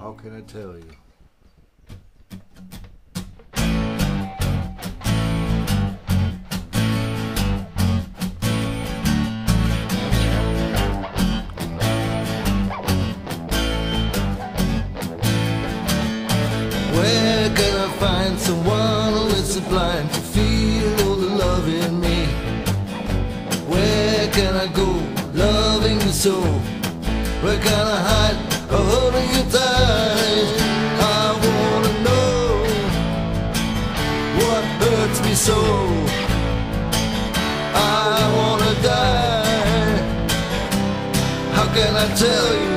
How can I tell you? Where can I find someone who is sublime to feel all the love in me? Where can I go, loving you so? Where can I hide, holding you tight? I wanna know what hurts me so. I wanna die. How can I tell you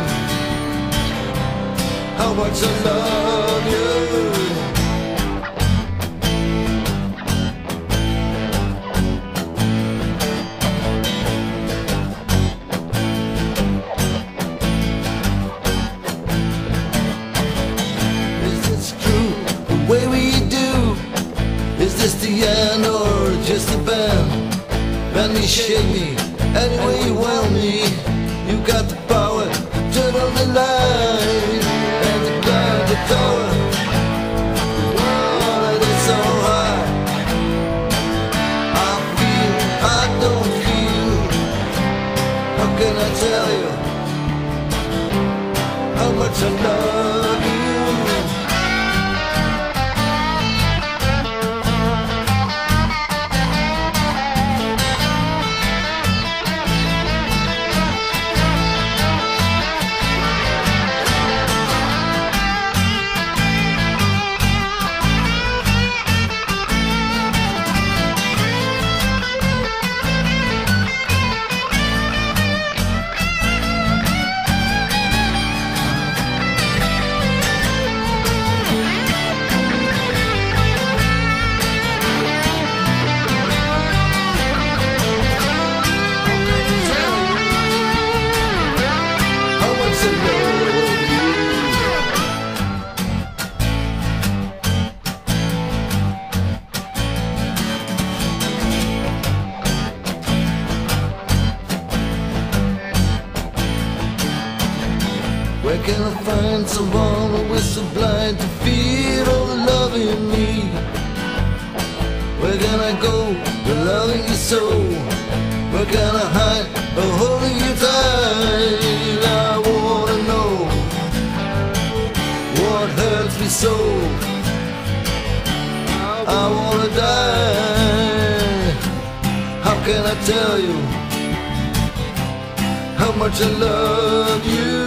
how much I love you? Way we do. Is this the end or just a band? Bend me, shake me, any way you want me. You got the power to turn on the light and to climb the tower. Oh, it is so high. I feel, I don't feel. How can I tell you how much I love you? Where can I find someone who is so blind to feel all the love in me? Where can I go, the loving you so? Where can I hide, the holding you tight? I wanna know what hurts me so. I wanna die. How can I tell you how much I love you?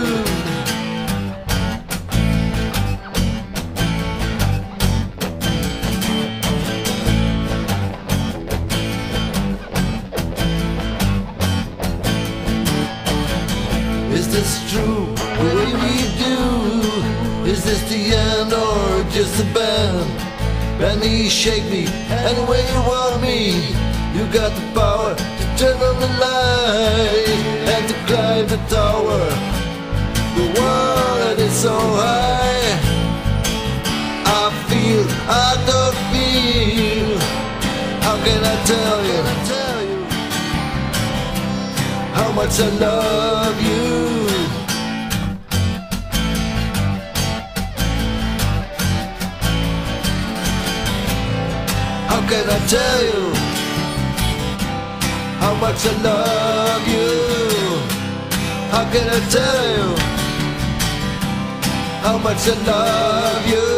Is this true, the way we do? Is this the end or just a band? Bend me, shake me, any way you want me. You got the power to turn on the light and to climb the tower. The world is so high. I feel, I don't feel. How can I tell you how much I love you? How can I tell you how much I love you? How can I tell you how much I love you?